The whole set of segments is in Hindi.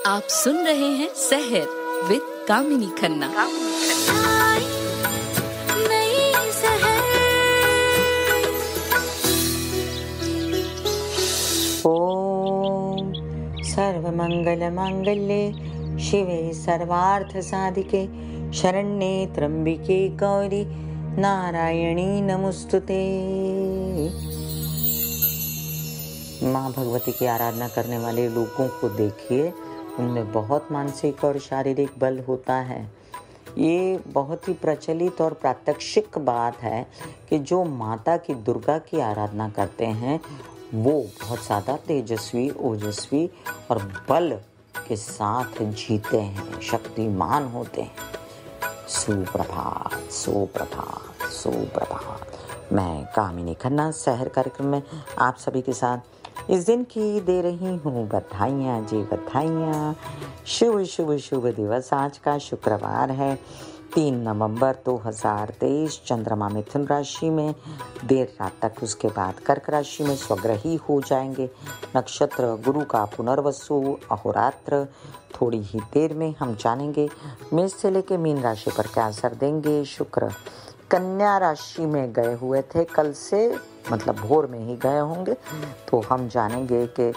आप सुन रहे हैं सहर विद कामिनी खन्ना। ओम सर्वमंगल मांगल्ये शिवे सर्वार्थ साधिके शरण्ये त्र्यंबिके गौरी नारायणी नमोस्तुते। माँ भगवती की आराधना करने वाले लोगों को देखिए, उनमें बहुत मानसिक और शारीरिक बल होता है। ये बहुत ही प्रचलित और प्रात्यक्षिक बात है कि जो माता की दुर्गा की आराधना करते हैं वो बहुत ज़्यादा तेजस्वी, ओजस्वी और बल के साथ जीते हैं, शक्तिमान होते हैं। सुप्रभात, सुप्रभात, सुप्रभात। मैं कामिनी खन्ना सहर कार्यक्रम में आप सभी के साथ इस दिन की दे रही हूँ बधाइयाँ जी, बधाइयाँ। शुभ शुभ शुभ दिवस। आज का शुक्रवार है 3 नवंबर 2023। चंद्रमा मिथुन राशि में, देर रात तक उसके बाद कर्क राशि में स्वग्रही हो जाएंगे। नक्षत्र गुरु का पुनर्वसु, अहोरात्र। थोड़ी ही देर में हम जानेंगे मेष से लेके मीन राशि पर क्या असर देंगे शुक्र। कन्या राशि में गए हुए थे कल से, मतलब भोर में ही गए होंगे, तो हम जानेंगे कि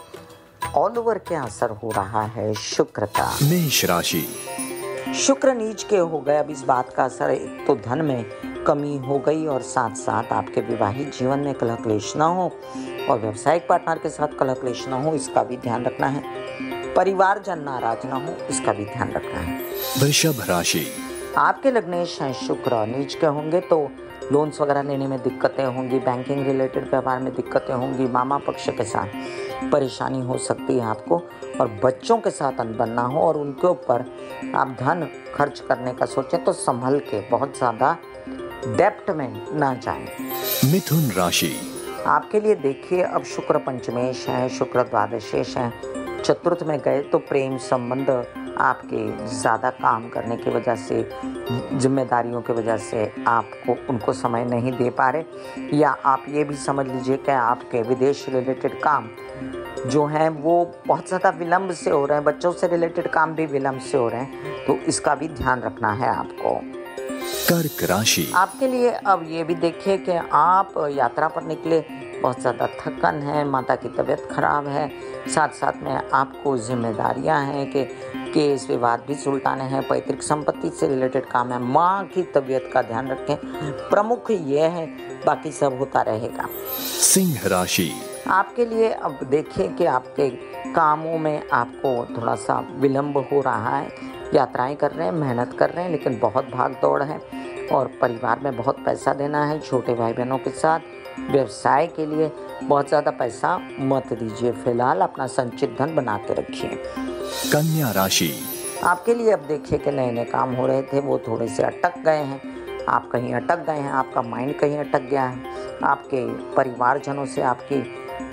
ऑल ओवर क्या असर हो रहा है शुक्र का। मेष राशि, शुक्र नीच के हो गए। अब इस बात का असर एक तो धन में कमी हो गई और साथ साथ आपके वैवाहिक जीवन में कलह क्लेश ना हो और व्यावसायिक पार्टनर के साथ कलह क्लेश ना हो, इसका भी ध्यान रखना है। परिवारजन नाराज ना हो, इसका भी ध्यान रखना है। वृषभ राशि, आपके लग्नेश हैं शुक्र, नीच के होंगे तो लोन्स वगैरह लेने में दिक्कतें होंगी, बैंकिंग रिलेटेड व्यवहार में दिक्कतें होंगी, मामा पक्ष के साथ परेशानी हो सकती है आपको, और बच्चों के साथ अनबन ना हो और उनके ऊपर आप धन खर्च करने का सोचें तो संभल के, बहुत ज़्यादा डेप्ट में ना जाएं। मिथुन राशि, आपके लिए देखिए अब शुक्र पंचमेश है, शुक्र द्वादशेश है, चतुर्थ में गए तो प्रेम संबंध आपके ज़्यादा काम करने की वजह से, जिम्मेदारियों की वजह से आपको उनको समय नहीं दे पा रहे, या आप ये भी समझ लीजिए कि आपके विदेश रिलेटेड काम जो हैं वो बहुत ज़्यादा विलम्ब से हो रहे हैं, बच्चों से रिलेटेड काम भी विलम्ब से हो रहे हैं, तो इसका भी ध्यान रखना है आपको। कर्क राशि, आपके लिए अब ये भी देखिए कि आप यात्रा पर निकले, बहुत ज़्यादा थकन है, माता की तबीयत खराब है, साथ साथ में आपको जिम्मेदारियां हैं कि केस विवाद भी सुलटाने हैं, पैतृक संपत्ति से रिलेटेड काम है। माँ की तबीयत का ध्यान रखें, प्रमुख ये है, बाकी सब होता रहेगा। सिंह राशि, आपके लिए अब देखिए कि आपके कामों में आपको थोड़ा सा विलंब हो रहा है, यात्राएं कर रहे हैं, मेहनत कर रहे हैं, लेकिन बहुत भाग दौड़ है और परिवार में बहुत पैसा देना है। छोटे भाई बहनों के साथ व्यवसाय के लिए बहुत ज़्यादा पैसा मत दीजिए, फिलहाल अपना संचित धन बना के रखिए। कन्या राशि, आपके लिए अब देखिए कि नए नए काम हो रहे थे वो थोड़े से अटक गए हैं, आप कहीं अटक गए हैं, आपका माइंड कहीं अटक गया है, आपके परिवारजनों से आपकी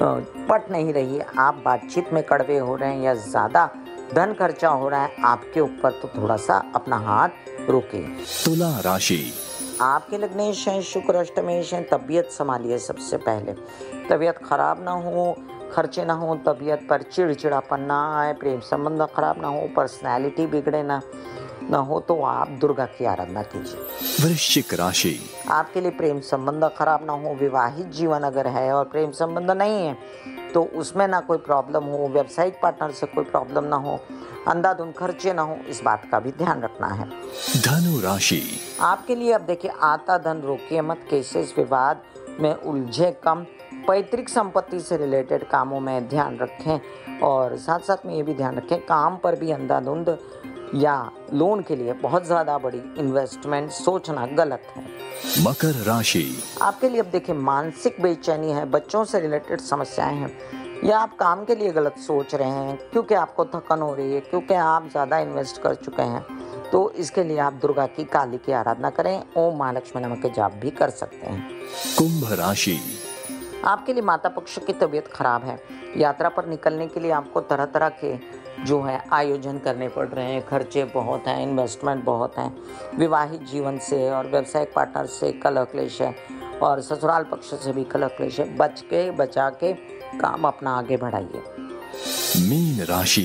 पट नहीं रही है, आप बातचीत में कड़वे हो रहे हैं या ज़्यादा धन खर्चा हो रहा है आपके ऊपर, तो थोड़ा सा अपना हाथ रोकिए। तुला राशि, आपके लग्नेश हैं शुक्र, अष्टमेश हैं, तबीयत संभालिए सबसे पहले, तबीयत खराब ना हो, खर्चे ना हो, तबीयत पर चिड़चिड़ापन ना आए, प्रेम संबंध खराब ना हो, पर्सनैलिटी बिगड़े ना हो, तो आप दुर्गा की आराधना कीजिए। वृश्चिक राशि, आपके लिए प्रेम संबंध खराब ना हो, विवाहित जीवन अगर है और प्रेम संबंध नहीं है तो उसमें ना कोई प्रॉब्लम हो, व्यावसायिक पार्टनर से कोई प्रॉब्लम ना हो, अंधाधुंध खर्चे ना हो, इस बात का भी ध्यान रखना है। धनु राशि, आपके लिए अब देखिए आता धन रोकिए मत, केसेस विवाद में उलझे कम, पैतृक संपत्ति से रिलेटेड कामों में ध्यान रखें और साथ साथ में ये भी ध्यान रखें काम पर भी अंधाधुंध या लोन के लिए बहुत ज़्यादा बड़ी इन्वेस्टमेंट सोचना गलत है। मकर राशि, आपके लिए अब देखिए मानसिक बेचैनी है, बच्चों से रिलेटेड समस्याएं हैं, या आप काम के लिए गलत सोच रहे हैं क्योंकि आपको थकन हो रही है, क्योंकि आप ज़्यादा इन्वेस्ट कर चुके हैं, तो इसके लिए आप दुर्गा की काली की आराधना करें, ओम महालक्ष्मी नमः के जाप भी कर सकते हैं। कुंभ राशि, आपके लिए माता पक्ष की तबीयत खराब है, यात्रा पर निकलने के लिए आपको तरह तरह के जो है आयोजन करने पड़ रहे हैं, खर्चे बहुत हैं, इन्वेस्टमेंट बहुत हैं, विवाहित जीवन से और व्यावसायिक पार्टनर से कलह क्लेश है और ससुराल पक्ष से भी कलह क्लेश है, बचा के काम अपना आगे बढ़ाइए। मीन राशि,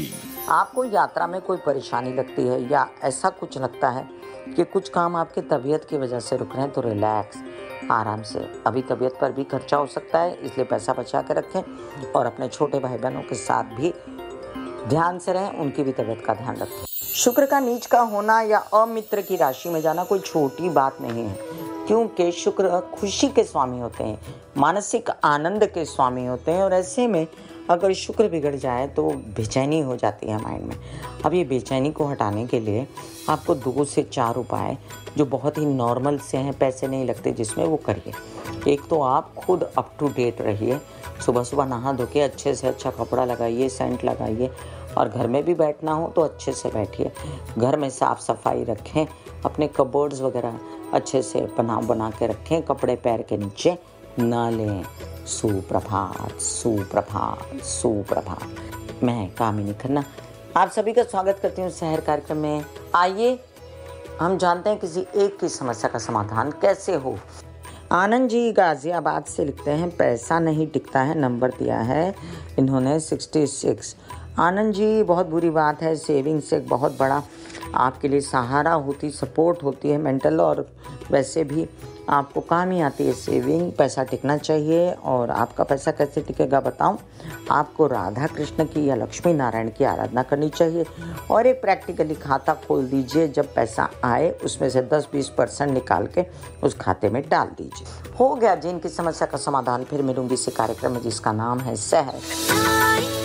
आपको यात्रा में कोई परेशानी लगती है या ऐसा कुछ लगता है कि कुछ काम आपके तबीयत की वजह से रुक रहे हैं, तो रिलैक्स, आराम से। अभी तबीयत पर भी खर्चा हो सकता है, इसलिए पैसा बचा के रखें और अपने छोटे भाई बहनों के साथ भी ध्यान से रहें, उनकी भी तबीयत का ध्यान रखें। शुक्र का नीच का होना या अमित्र की राशि में जाना कोई छोटी बात नहीं है, क्योंकि शुक्र खुशी के स्वामी होते हैं, मानसिक आनंद के स्वामी होते हैं। और ऐसे में अगर शुक्र बिगड़ जाए तो बेचैनी हो जाती है माइंड में। अब ये बेचैनी को हटाने के लिए आपको 2 से 4 उपाय जो बहुत ही नॉर्मल से हैं, पैसे नहीं लगते जिसमें, वो करिए। एक तो आप खुद अप टू डेट रहिए, सुबह सुबह नहा धो के अच्छे से अच्छा कपड़ा लगाइए, सेंट लगाइए, और घर में भी बैठना हो तो अच्छे से बैठिए। घर में साफ़ सफाई रखें, अपने कबोर्ड्स वगैरह अच्छे से बना के रखें, कपड़े पैर के नीचे ना लें। सुप्रभात, सुप्रभात, सुप्रभात। मैं कामिनी खन्ना आप सभी का स्वागत करती हूँ शहर कार्यक्रम में। आइए हम जानते हैं किसी एक की समस्या का समाधान कैसे हो। आनंद जी गाजियाबाद से लिखते हैं, पैसा नहीं टिकता है, नंबर दिया है इन्होंने 66। आनंद जी, बहुत बुरी बात है। सेविंग से एक बहुत बड़ा आपके लिए सहारा होती, सपोर्ट होती है मेंटल, और वैसे भी आपको काम ही आती है सेविंग। पैसा टिकना चाहिए। और आपका पैसा कैसे टिकेगा बताऊं? आपको राधा कृष्ण की या लक्ष्मी नारायण की आराधना करनी चाहिए और एक प्रैक्टिकली खाता खोल दीजिए। जब पैसा आए उसमें से 10-20% निकाल के उस खाते में डाल दीजिए। हो गया जिनकी समस्या का समाधान। फिर मिलूंगी इसी कार्यक्रम में जिसका नाम है शहर।